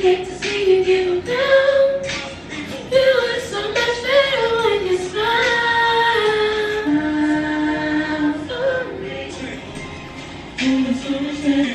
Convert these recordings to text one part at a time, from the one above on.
get to see you give them down. You are so much better when you smile for me. And it's so much better.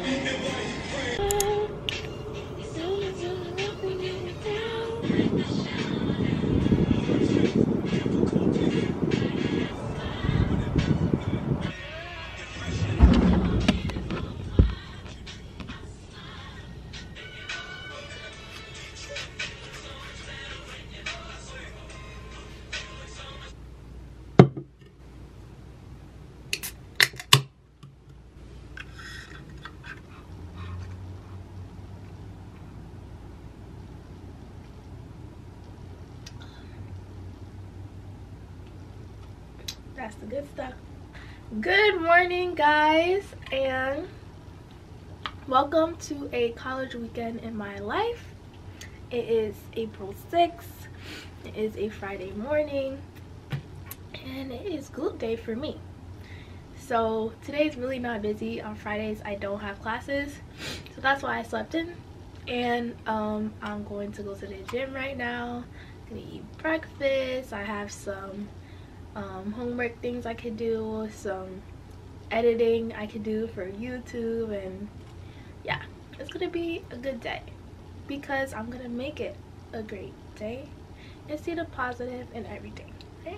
That's the good stuff. Good morning, guys, and welcome to a college weekend in my life. It is April 6th. It is a Friday morning, and it is glute day for me. So today's really not busy. On Fridays I don't have classes, so that's why I slept in. And I'm going to go to the gym right now. I'm gonna eat breakfast. I have some homework things I could do, some editing I could do for YouTube, and yeah, it's gonna be a good day because I'm gonna make it a great day and see the positive in everything. Okay,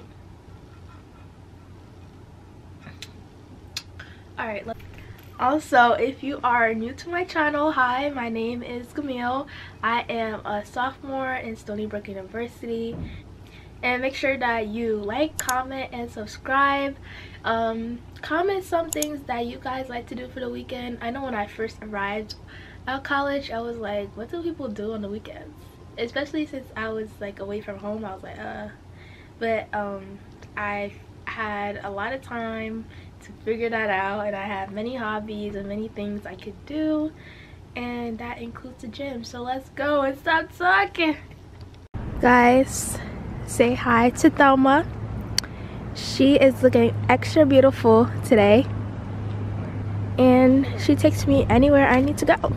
all right. Also, if you are new to my channel, hi, my name is Gamille. I am a sophomore in Stony Brook University. And make sure that you like, comment, and subscribe. Comment some things that you guys like to do for the weekend. I know when I first arrived at college, I was like, what do people do on the weekends? Especially since I was like away from home, I was like, But I had a lot of time to figure that out, and I have many hobbies and many things I could do, and that includes the gym. So let's go and stop talking. Guys, say hi to Thelma. She is looking extra beautiful today, and she takes me anywhere I need to go.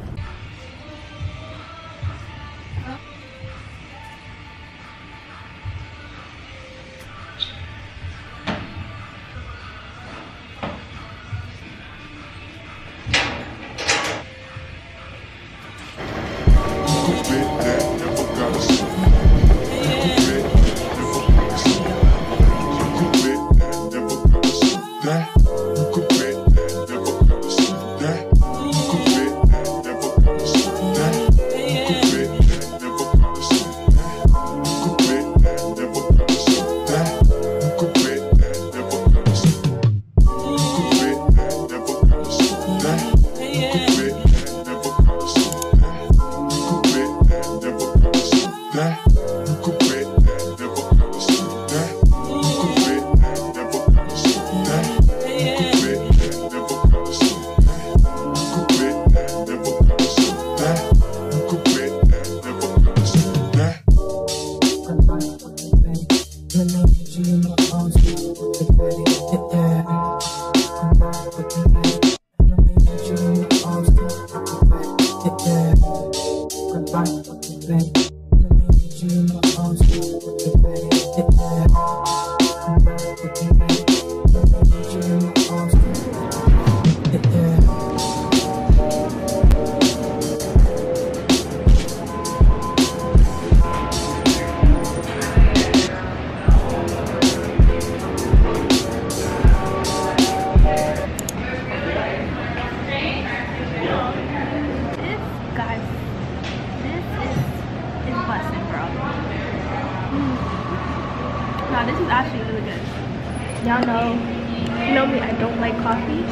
Now this is actually really good. Y'all know, you know me, I don't like coffee.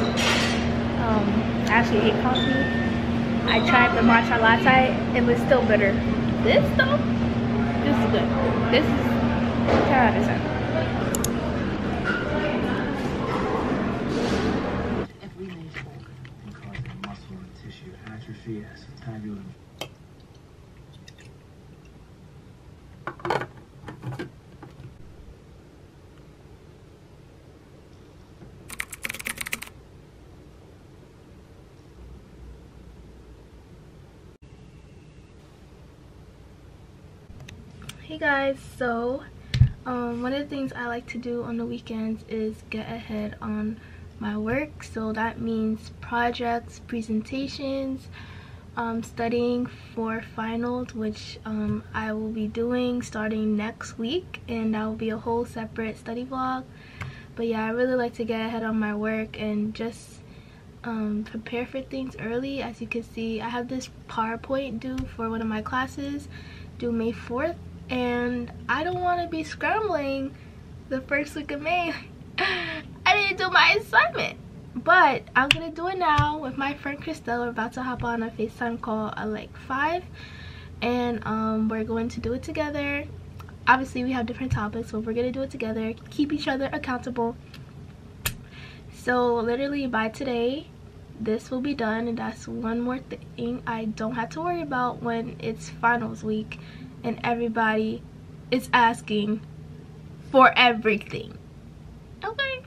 I actually hate coffee. I tried the matcha latte, it was still bitter. This though, this is good. This is 10 out of 10. Every major organ can cause muscle and tissue atrophy as tabular. Hey guys, so one of the things I like to do on the weekends is get ahead on my work. So that means projects, presentations, studying for finals, which I will be doing starting next week, and that will be a whole separate study vlog. But yeah, I really like to get ahead on my work and just prepare for things early. As you can see, I have this PowerPoint due for one of my classes due May 4th, and I don't want to be scrambling the first week of May. I didn't do my assignment, but I'm gonna do it now with my friend Christelle. We're about to hop on a FaceTime call at like 5, and we're going to do it together. Obviously we have different topics, but we're gonna do it together, keep each other accountable. So literally by today this will be done, and that's one more thing I don't have to worry about when it's finals week and everybody is asking for everything. Okay,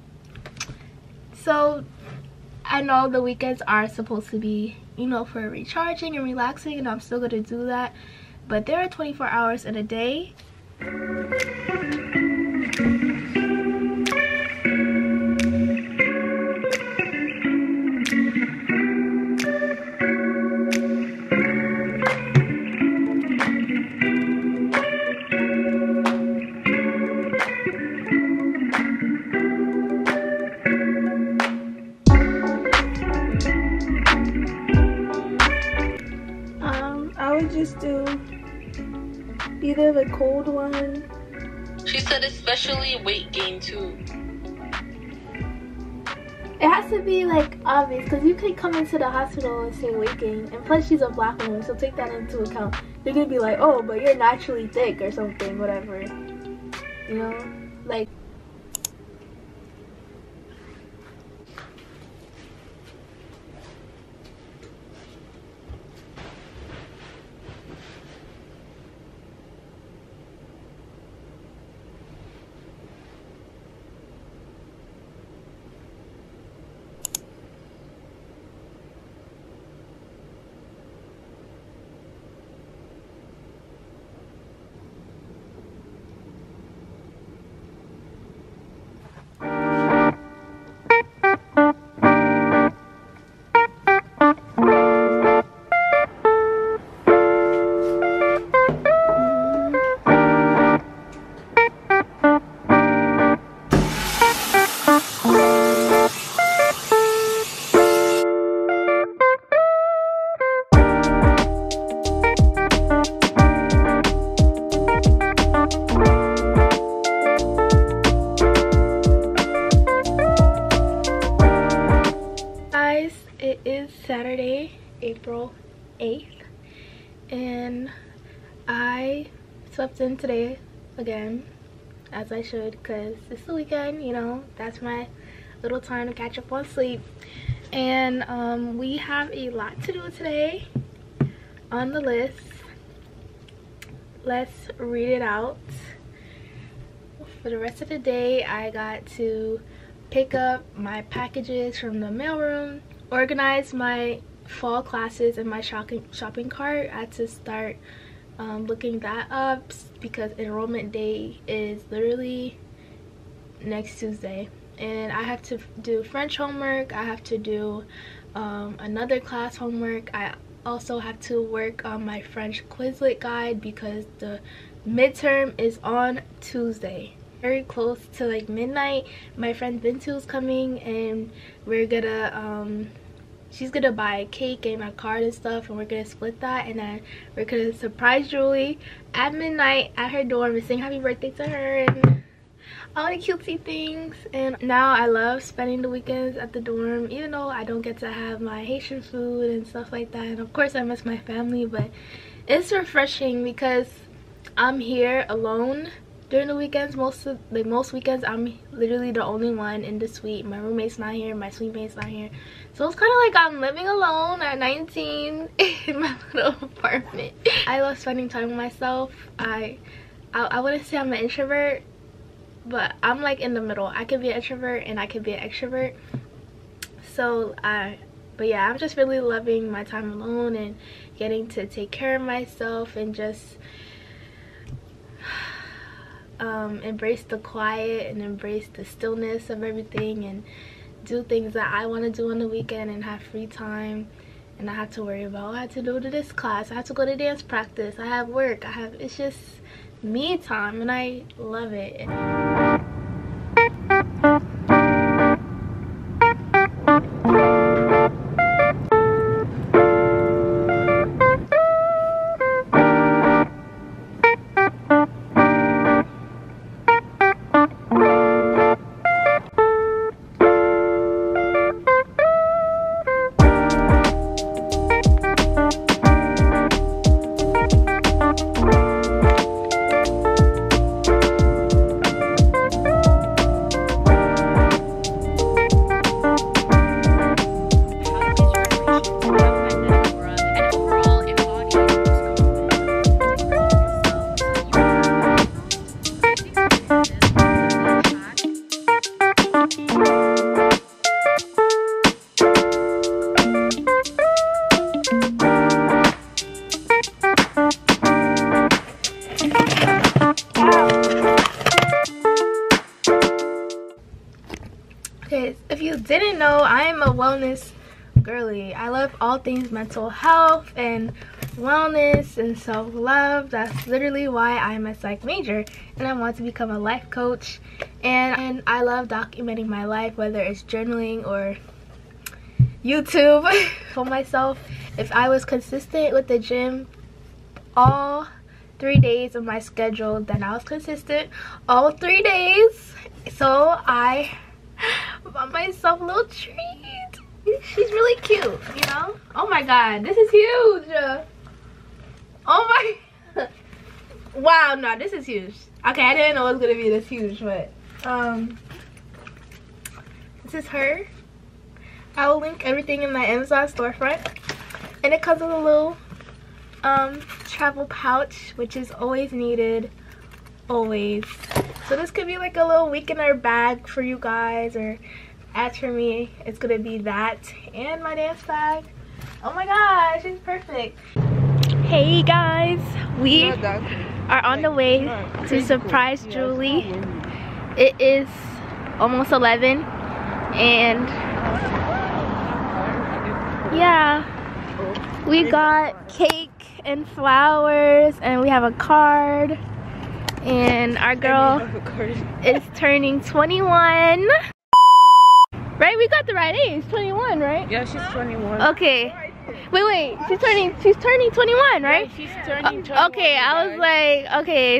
so I know the weekends are supposed to be, you know, for recharging and relaxing, and I'm still gonna do that, but there are 24 hours in a day. I would just do either the cold one. She said especially weight gain too. It has to be like obvious, because you can come into the hospital and say weight gain, and plus she's a black woman, so take that into account. They're gonna be like, oh, but you're naturally thick or something, whatever, you know, like. It is Saturday, April 8th, and I slept in today again, as I should, because it's the weekend, you know, that's my little time to catch up on sleep. And we have a lot to do today on the list. Let's read it out. For the rest of the day, I got to pick up my packages from the mailroom, organize my fall classes in my shopping cart. I had to start looking that up because enrollment day is literally next Tuesday, and I have to do French homework. I have to do another class homework. I also have to work on my French Quizlet guide because the midterm is on Tuesday. Very close to like midnight, my friend Vintu's coming, and we're gonna she's gonna buy a cake and a card and stuff, and we're gonna split that, and then we're gonna surprise Julie at midnight at her dorm and sing happy birthday to her and all the cutesy things. And now I love spending the weekends at the dorm, even though I don't get to have my Haitian food and stuff like that, and of course I miss my family, but it's refreshing because I'm here alone during the weekends. Most weekends I'm literally the only one in the suite. My roommate's not here, my suite mate's not here, so it's kind of like I'm living alone at 19 in my little apartment. I love spending time with myself. I wouldn't say I'm an introvert, but I'm like in the middle. I could be an introvert and I could be an extrovert. So but yeah, I'm just really loving my time alone and getting to take care of myself and just embrace the quiet and embrace the stillness of everything and do things that I want to do on the weekend and have free time and not have to worry about, oh, I have to go to this class, I have to go to dance practice, I have work, it's just me time, and I love it. Okay, if you didn't know, I am a wellness girly. I love all things mental health and wellness and self-love. That's literally why I'm a psych major, and I want to become a life coach. And I love documenting my life, whether it's journaling or YouTube for myself. If I was consistent with the gym all 3 days of my schedule, then I was consistent all 3 days. So I bought myself a little treat. She's really cute, you know? Oh my god, this is huge. Oh my, wow, no, this is huge. Okay, I didn't know it was gonna be this huge, but this is her. I will link everything in my Amazon storefront, and it comes with a little travel pouch, which is always needed, always. So this could be like a little weekender bag for you guys, or as for me, it's gonna be that and my dance bag. Oh my gosh, she's perfect. Hey guys, we are on the way to surprise Julie. It is almost 11, and yeah, we got cake and flowers, and we have a card, and our girl is turning 21. Right, we got the right age, 21, right? Yeah, she's 21. Okay. Wait, she's turning 21, right? Yeah, she's turning 21. Okay, I was like, okay.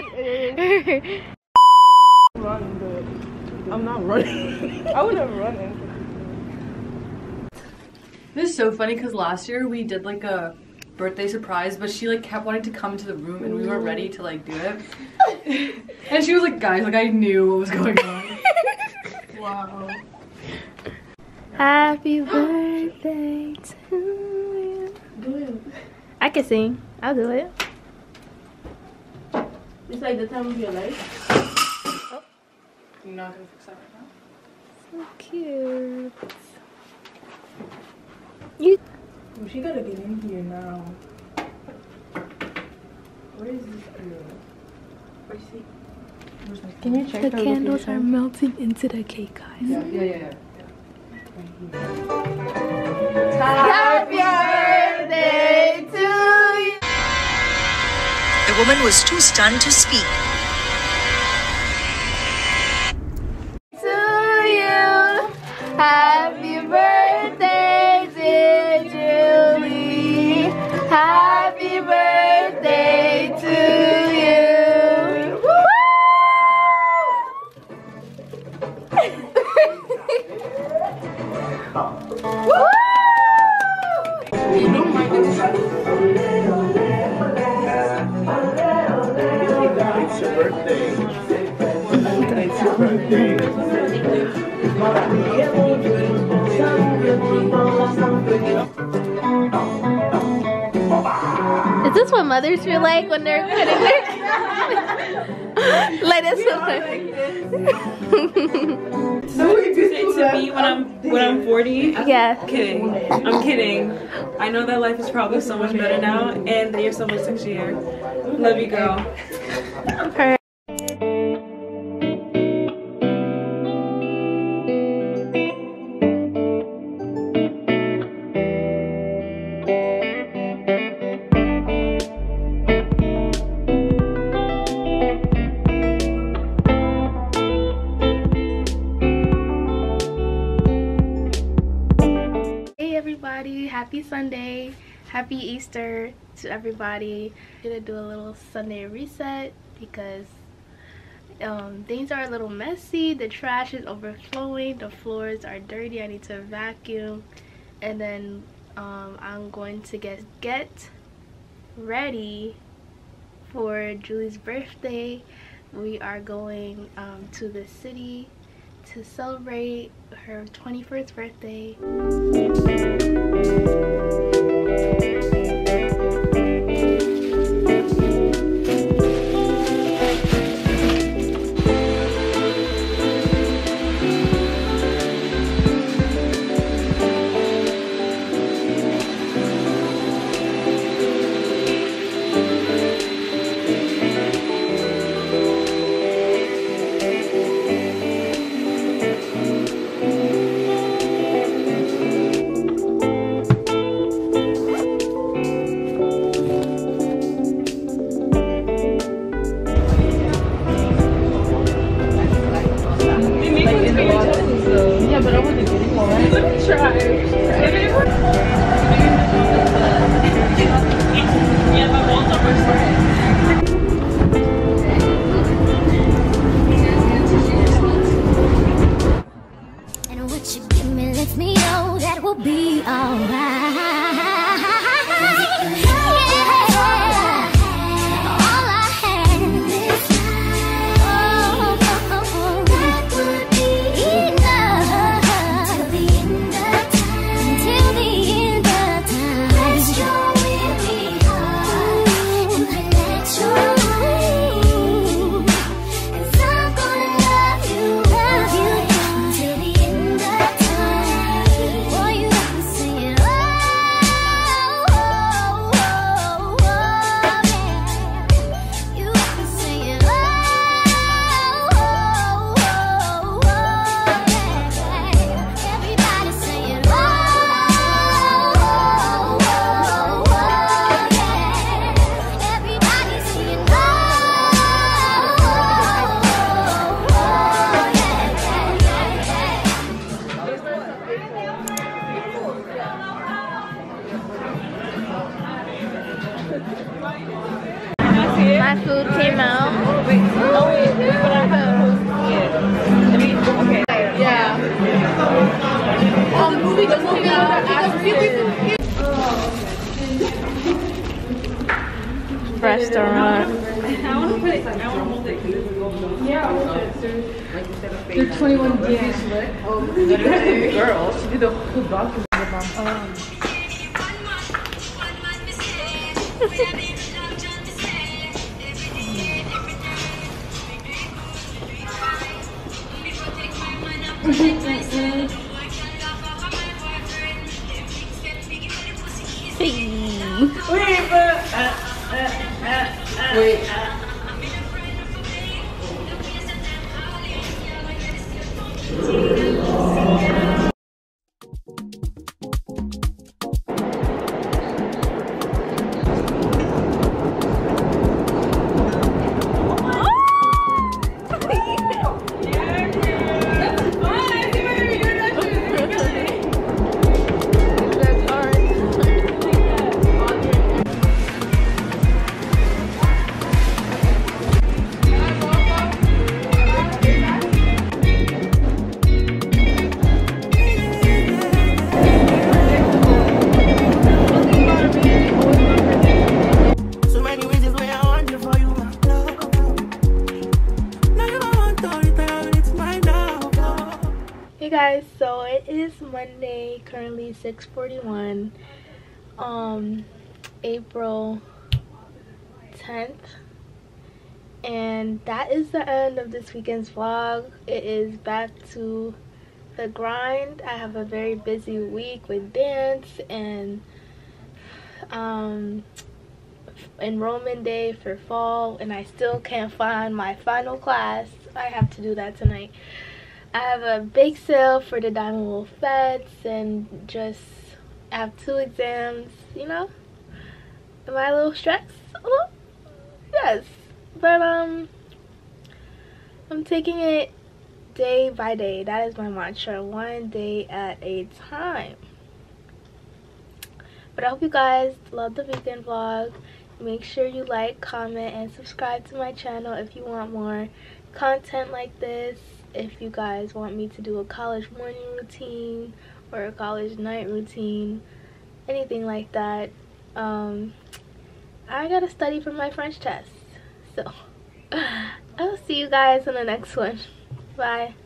I'm not running. I wouldn't run into. This is so funny because last year we did like a birthday surprise, but she like kept wanting to come into the room and we weren't ready to like do it. And she was like, guys, like I knew what was going on. Wow. Happy birthday to you. Do it. I can sing. I'll do it. It's like the time of your life. Oh. You're not gonna fix that right now? So cute. You. Oh, she gotta get in here now. Where is this girl? Where's she? Can you check The candles are melting into the cake, guys. Yeah. Happy birthday to you. The woman was too stunned to speak. To you. Happy birthday, dear Julie. Happy birthday to you. Woo! It's your birthday. It's your birthday. Is this what mothers feel like when they're cutting their like this? So what you say to me when I'm 40? Yeah. Kidding. I'm kidding. I know that life is probably so much better now, and that you're so much sexier. Love you, girl. Okay. Hey everybody, happy Sunday, happy Easter to everybody. I'm gonna do a little Sunday reset because things are a little messy. The trash is overflowing, the floors are dirty, I need to vacuum, and then I'm going to get ready for Julie's birthday. We are going to the city to celebrate her 21st birthday. And what you give me lets me know that we'll be alright. All I have is that would be enough till the end of time. Till the end of time. Rest your weary heart and let your mind. 'Cause I'm gonna love you till the end of time. Boy, you got me singing, oh, oh, oh, oh, yeah. You got me singing, oh, oh, oh, oh, yeah. Everybody singing, oh, oh, oh, oh, yeah. Everybody singing, oh, oh, oh, My food came out. Restaurant. They're 21 days. Girl, she did the whole document. Wait. Hey guys, so it is Monday, currently 6:41, April 10th, and that is the end of this weekend's vlog. It is back to the grind. I have a very busy week with dance and enrollment day for fall, and I still can't find my final class. I have to do that tonight. I have a bake sale for the Diamond Wolf Feds, and just I have 2 exams, you know. Am I a little stressed? Oh, yes, but I'm taking it day by day. That is my mantra, 1 day at a time. But I hope you guys love the weekend vlog. Make sure you like, comment, and subscribe to my channel if you want more content like this. If you guys want me to do a college morning routine or a college night routine, anything like that. I gotta study for my French test. So I'll see you guys in the next one. Bye.